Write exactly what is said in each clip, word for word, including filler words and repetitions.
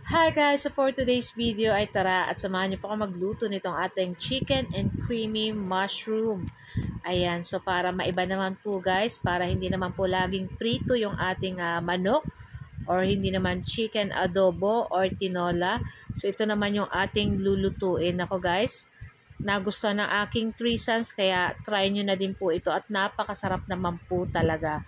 Hi guys! So for today's video ay tara at samahan niyo po ako magluto nitong ating chicken and creamy mushroom. Ayan, so para maiba naman po guys, para hindi naman po laging prito yung ating uh, manok or hindi naman chicken adobo or tinola. So ito naman yung ating lulutuin. Ako guys, nagustuhan ng aking three sons kaya try nyo na din po ito at napakasarap naman po talaga.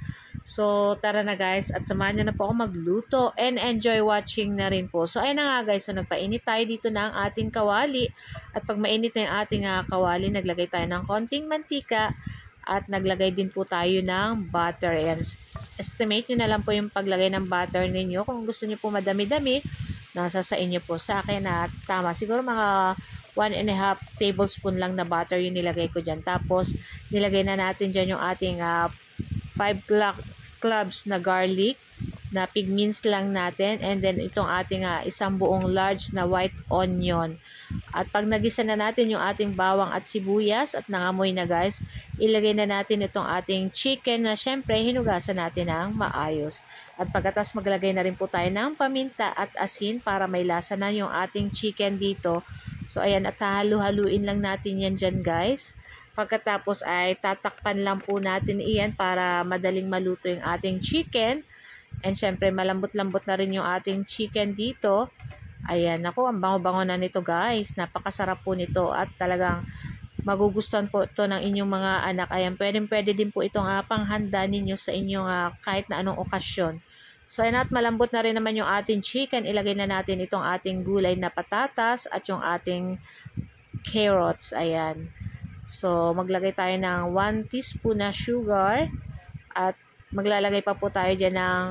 So tara na guys at samahan nyo na po ako magluto and enjoy watching na rin po. So ayun na nga guys, so nagpainit tayo dito ng ating kawali at pag mainit na yung ating uh, kawali, naglagay tayo ng konting mantika at naglagay din po tayo ng butter. Ayan, estimate nyo na lang po yung paglagay ng butter ninyo. Kung gusto nyo po madami-dami, nasa sa inyo po. Sa akin na tama, siguro mga one and a half tablespoon lang na butter yung nilagay ko dyan. Tapos, nilagay na natin dyan yung ating uh, five cloves na garlic na pig mince lang natin. And then, itong ating uh, isang buong large na white onion. At pag nagisa na natin yung ating bawang at sibuyas at nangamoy na guys, ilagay na natin itong ating chicken na syempre hinugasan natin ng maayos. At pagkatas maglagay na rin po tayo ng paminta at asin para may lasa na yung ating chicken dito. So ayan, at halu-haluin lang natin yan dyan guys. Pagkatapos ay tatakpan lang po natin iyan para madaling maluto yung ating chicken. And syempre malambot-lambot na rin yung ating chicken dito. Ayan, ako, ang bango-bango na nito guys. Napakasarap po nito at talagang magugustuhan po ito ng inyong mga anak. Ayan, pwede-pwede din po itong uh, panghanda ninyo sa inyong uh, kahit na anong okasyon. So, ayan, at malambot na rin naman yung ating chicken. Ilagay na natin itong ating gulay na patatas at yung ating carrots. Ayan. So, maglagay tayo ng one teaspoon na sugar at maglalagay pa po tayo dyan ng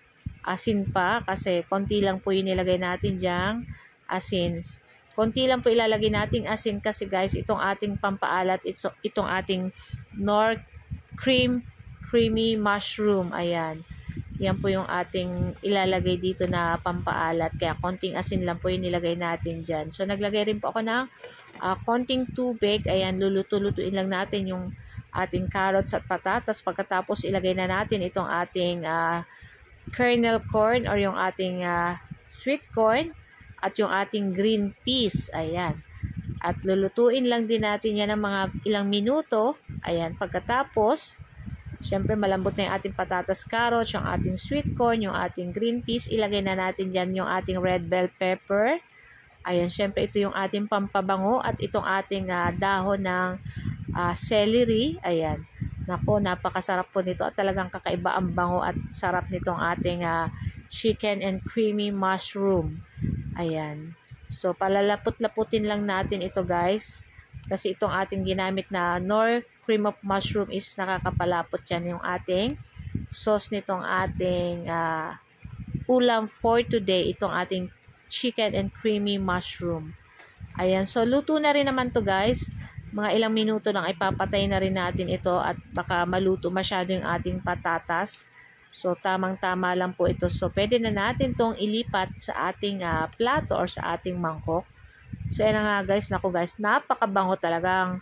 asin pa kasi konti lang po yung nilagay natin diyang asin. Konti lang po ilalagay nating asin kasi guys, itong ating pampaalat, ito, itong ating Knorr cream creamy mushroom. Ayan. Yan po yung ating ilalagay dito na pampaalat. Kaya konting asin lang po yung nilagay natin dyan. So naglagay rin po ako ng uh, konting tubig. Ayan, luluto-lutuin lang natin yung ating carrots at patatas. Pagkatapos ilagay na natin itong ating uh, kernel corn or yung ating uh, sweet corn at yung ating green peas. Ayan. At lulutuin lang din natin yan ng mga ilang minuto. Ayan. Pagkatapos, syempre malambot na yung ating patatas, carrots, yung ating sweet corn, yung ating green peas. Ilagay na natin dyan yung ating red bell pepper. Ayan. Syempre ito yung ating pampabango at itong ating uh, dahon ng uh, celery. Ayan. Nako, napakasarap po nito at talagang kakaiba ang bango at sarap nitong ating uh, chicken and creamy mushroom. Ayan. So, palalapot-laputin lang natin ito guys. Kasi itong ating ginamit na Knorr cream of mushroom is nakakapalapot yan yung ating sauce nitong ating uh, ulam for today. Itong ating chicken and creamy mushroom. Ayan. So, luto na rin naman to guys. Mga ilang minuto lang ay papatay na rin natin ito at baka maluto masyado yung ating patatas. So, tamang-tama lang po ito. So, pwede na natin itong ilipat sa ating uh, plato or sa ating mangkok. So, yan na nga guys. Naku guys, napakabango talagang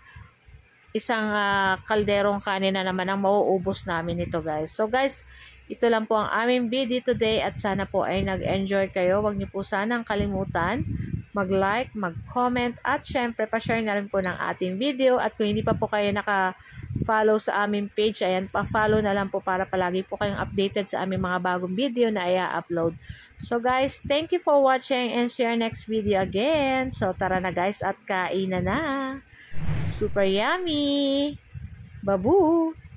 isang uh, kalderong kanin na naman ang mauubos namin ito guys. So, guys, ito lang po ang aming video today at sana po ay nag-enjoy kayo. Huwag niyo po sanang kalimutan mag-like, mag-comment at syempre pa-share na rin po ng ating video. At kung hindi pa po kayo naka-follow sa aming page, ayan, pa-follow na lang po para palagi po kayong updated sa aming mga bagong video na i-upload. So guys, thank you for watching and see you next video again. So tara na guys at kain na na. Super yummy! Babu!